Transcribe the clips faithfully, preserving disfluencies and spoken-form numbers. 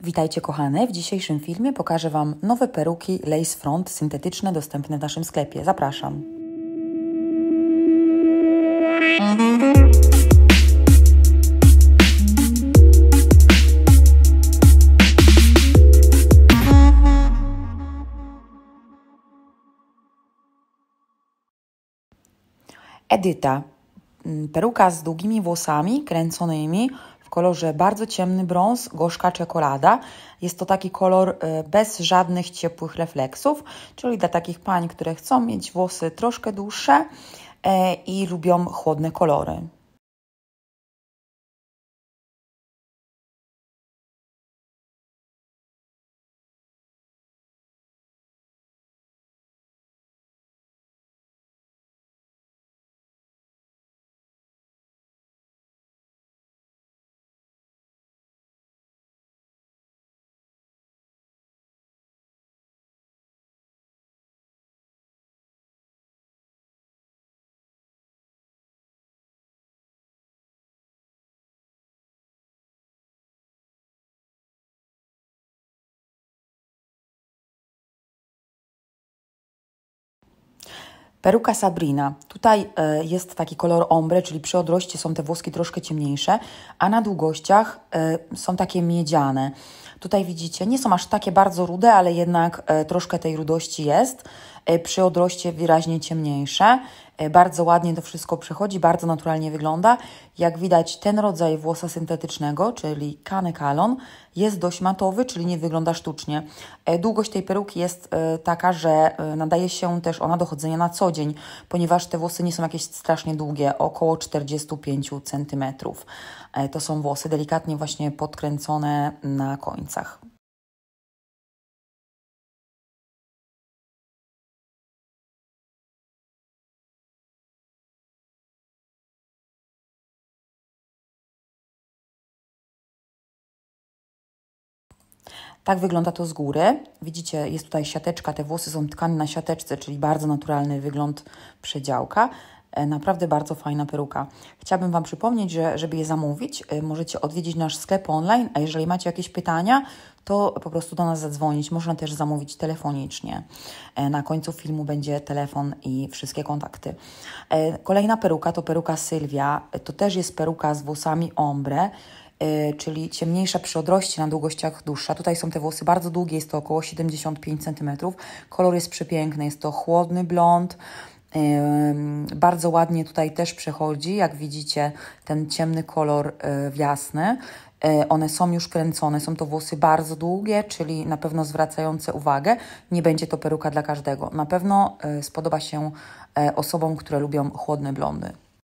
Witajcie kochane, w dzisiejszym filmie pokażę Wam nowe peruki Lace Front syntetyczne dostępne w naszym sklepie. Zapraszam. Edyta. Peruka z długimi włosami kręconymi w kolorze bardzo ciemny brąz, gorzka czekolada. Jest to taki kolor bez żadnych ciepłych refleksów, czyli dla takich pań, które chcą mieć włosy troszkę dłuższe i lubią chłodne kolory. Peruka Sabrina. Tutaj y, jest taki kolor ombre, czyli przy odroście są te włoski troszkę ciemniejsze, a na długościach y, są takie miedziane. Tutaj widzicie, nie są aż takie bardzo rude, ale jednak y, troszkę tej rudości jest. Y, przy odroście wyraźnie ciemniejsze. Y, bardzo ładnie to wszystko przechodzi, bardzo naturalnie wygląda. Jak widać, ten rodzaj włosa syntetycznego, czyli kanekalon, jest dość matowy, czyli nie wygląda sztucznie. Y, długość tej peruki jest y, taka, że y, nadaje się też ona do chodzenia na co dzień, ponieważ te włosy nie są jakieś strasznie długie, około czterdzieści pięć centymetrów. To są włosy delikatnie właśnie podkręcone na końcach. Tak wygląda to z góry. Widzicie, jest tutaj siateczka, te włosy są tkane na siateczce, czyli bardzo naturalny wygląd przedziałka. Naprawdę bardzo fajna peruka. Chciałabym Wam przypomnieć, że żeby je zamówić, możecie odwiedzić nasz sklep online, a jeżeli macie jakieś pytania, to po prostu do nas zadzwonić. Można też zamówić telefonicznie. Na końcu filmu będzie telefon i wszystkie kontakty. Kolejna peruka to peruka Sylwia. To też jest peruka z włosami ombre, czyli ciemniejsza przy odroście, na długościach dłuższa. Tutaj są te włosy bardzo długie, jest to około siedemdziesiąt pięć centymetrów. Kolor jest przepiękny, jest to chłodny blond. Yy, bardzo ładnie tutaj też przechodzi, jak widzicie, ten ciemny kolor yy, w jasny. Yy, one są już kręcone, są to włosy bardzo długie, czyli na pewno zwracające uwagę. Nie będzie to peruka dla każdego. Na pewno yy, spodoba się yy, osobom, które lubią chłodne blondy.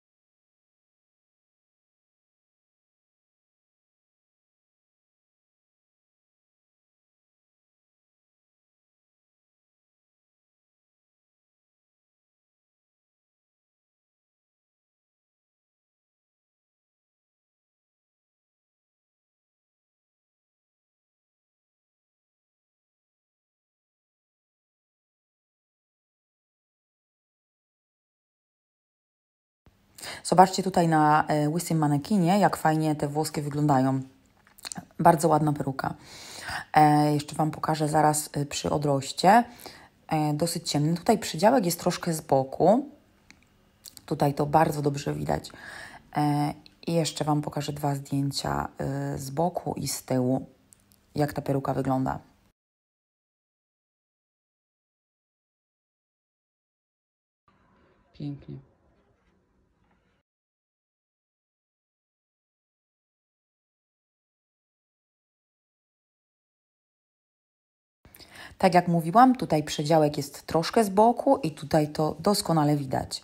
Zobaczcie tutaj na e, łysym manekinie, jak fajnie te włoski wyglądają. Bardzo ładna peruka. E, jeszcze Wam pokażę zaraz e, przy odroście. E, dosyć ciemny. Tutaj przydziałek jest troszkę z boku. Tutaj to bardzo dobrze widać. E, I jeszcze Wam pokażę dwa zdjęcia e, z boku i z tyłu, jak ta peruka wygląda. Pięknie. Tak jak mówiłam, tutaj przedziałek jest troszkę z boku i tutaj to doskonale widać.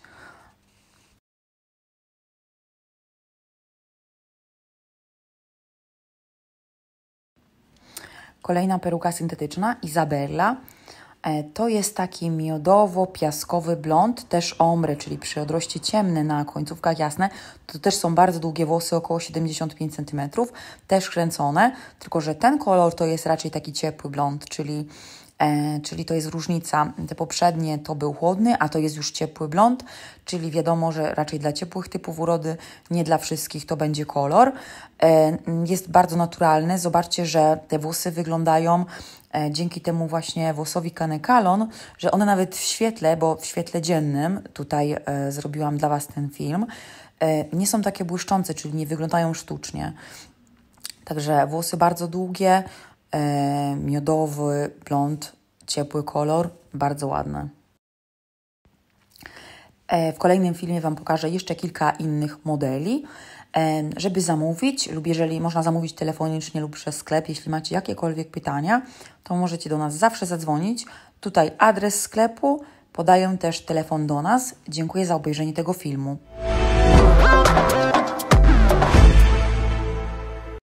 Kolejna peruka syntetyczna, Izabella. To jest taki miodowo-piaskowy blond, też ombre, czyli przy odroście ciemny na końcówkach jasne. To też są bardzo długie włosy, około siedemdziesiąt pięć centymetrów, też kręcone, tylko że ten kolor to jest raczej taki ciepły blond, czyli E, czyli to jest różnica. Te poprzednie to był chłodny, a to jest już ciepły blond, czyli wiadomo, że raczej dla ciepłych typów urody, nie dla wszystkich to będzie kolor. E, jest bardzo naturalny. Zobaczcie, że te włosy wyglądają e, dzięki temu właśnie włosowi Kanekalon, że one nawet w świetle, bo w świetle dziennym, tutaj e, zrobiłam dla Was ten film, e, nie są takie błyszczące, czyli nie wyglądają sztucznie. Także włosy bardzo długie, e, miodowy blond, ciepły kolor, bardzo ładne. E, w kolejnym filmie Wam pokażę jeszcze kilka innych modeli, e, żeby zamówić lub jeżeli można zamówić telefonicznie lub przez sklep, jeśli macie jakiekolwiek pytania, to możecie do nas zawsze zadzwonić. Tutaj adres sklepu, podaję też telefon do nas. Dziękuję za obejrzenie tego filmu.